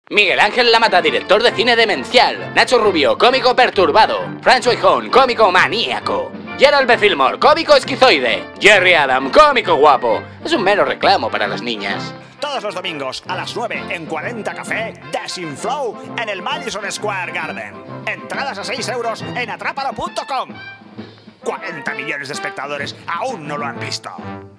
Miguel Ángel Lamata, director de cine demencial. Nacho Rubio, cómico perturbado. Francho Hijón, cómico maníaco. Gerald B. Fillmore, cómico esquizoide. Jerry Adam, cómico guapo. Es un mero reclamo para las niñas. Todos los domingos a las 9 en 40 Café, Desinflow en el Madison Square Garden. Entradas a 6 euros en atrápalo.com. 40 millones de espectadores aún no lo han visto.